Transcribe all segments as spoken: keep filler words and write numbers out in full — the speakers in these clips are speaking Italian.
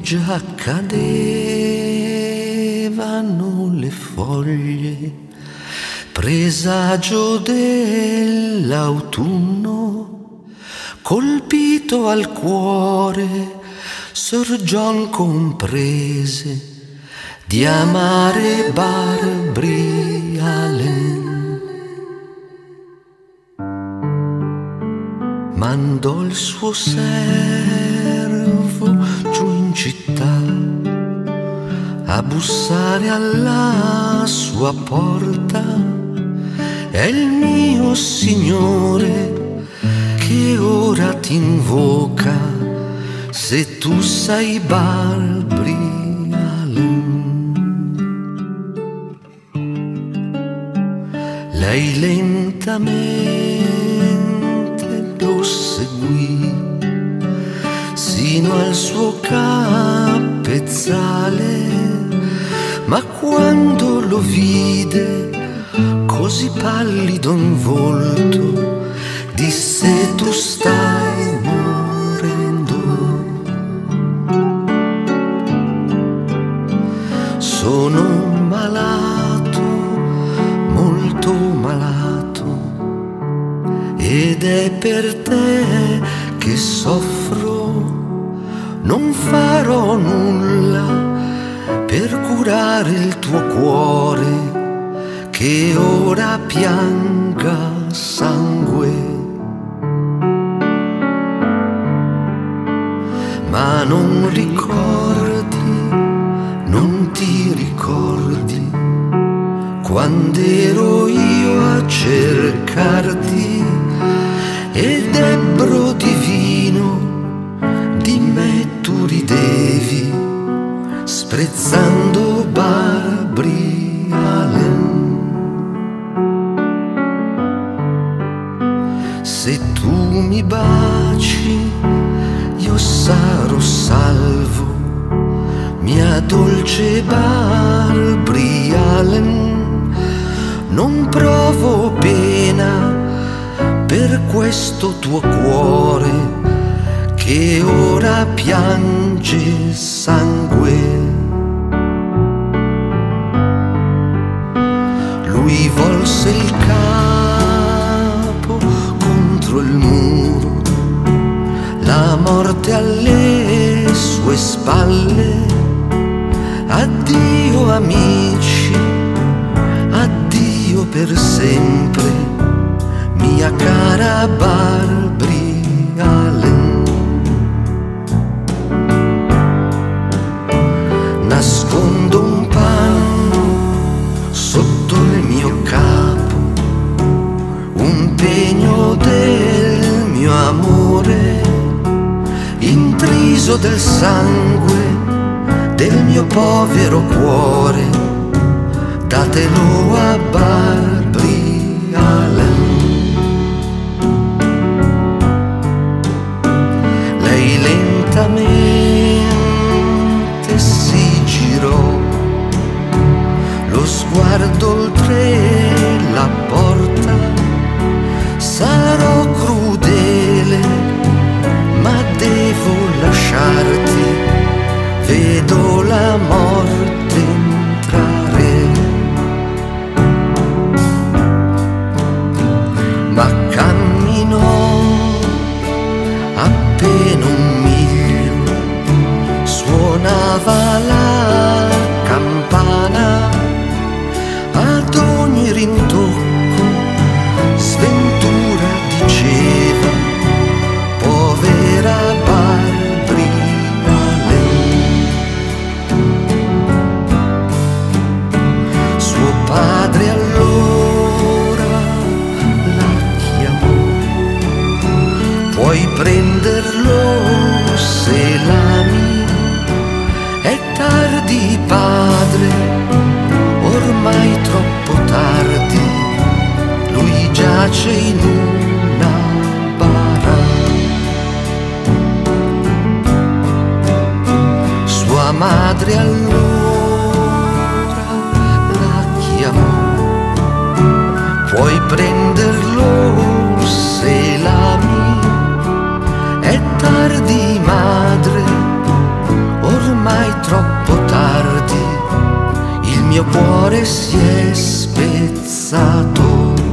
già cadevano le foglie, presagio dell'autunno, colpito al cuore, Sir John comprese di amare Barbary Allen. Mandò il suo servo giù in città a bussare alla sua porta. È il mio Signore che ora ti invoca, se tu sei Barbary Allen. Lei lentamente lo seguì sino al suo capezzale, ma quando lo vide così pallido in volto, disse: tu stai morendo. Sono malato, molto malato, ed è per te che soffro. Non farò nulla per curare il tuo cuore, che ora pianga sangue. Ma non ricordi, non ti ricordi, quando ero io a cercarti, ed ebbro divino di me tu ridevi, sprezzando Barbary Allen. Se tu mi baci io sarò salvo, mia dolce Barbary Allen. Non provo pena per questo tuo cuore, che ora piange sangue. Lui volse il capo contro il muro, la morte alle sue spalle. Addio amici, addio per sempre, mia cara Barbary Allen. Nascondo un panno sotto il mio capo, un pegno del mio amore, intriso del sangue del mio povero cuore. Datelo a Barbary Allen. Lei lentamente si girò, lo sguardo oltre la porta. Sarò crudele, ma devo lasciarti, vedo la morte entrare. Ma camminò appena un miglio, suonava la campana, ad ogni rintocco sventura diceva, povera Barbary Allen. Suo padre allora la chiamò, puoi prenderlo se l'ami, è tardi padre, ormai troppo tardi, lui giace in una bara. Sua madre allora la chiamò, puoi prenderlo se l'ami, è troppo tardi, il mio cuore si è spezzato.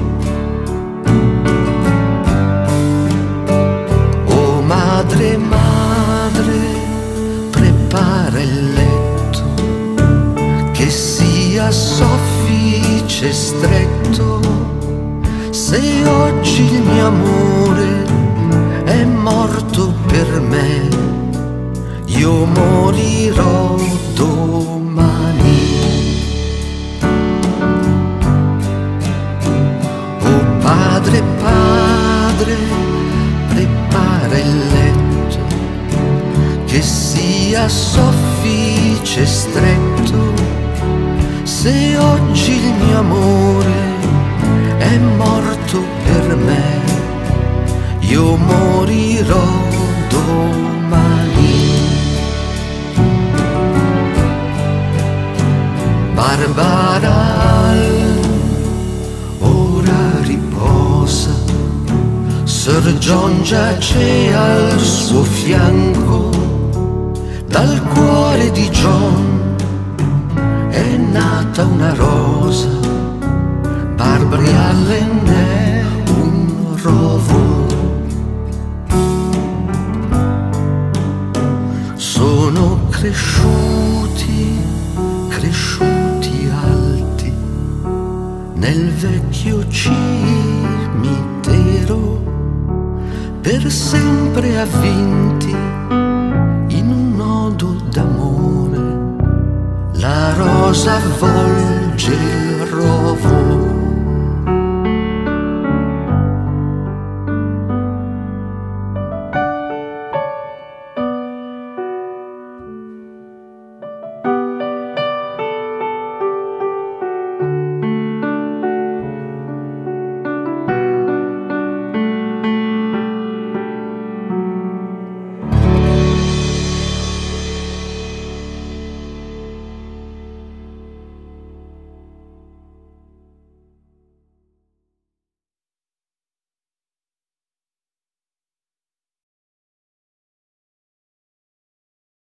Oh madre, madre, prepara il letto, che sia soffice e stretto. Se oggi il mio amore è morto per me, io morirò domani. Oh padre, padre, prepara il letto, che sia soffice e stretto. Se oggi il mio amore è morto per me, io morirò domani. Barbara ora riposa, Sir John giace al suo fianco. Dal cuore di John è nata una rosa, Barbary Allen è un rovo. Sono cresciuti, cresciuti alti nel vecchio cimitero, per sempre avvinti in un nodo d'amore. La rosa avvolge il rovo.